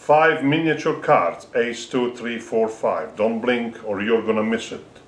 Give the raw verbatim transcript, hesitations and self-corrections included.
five miniature cards, ace, two, three, four, five. Don't blink or you're gonna miss it.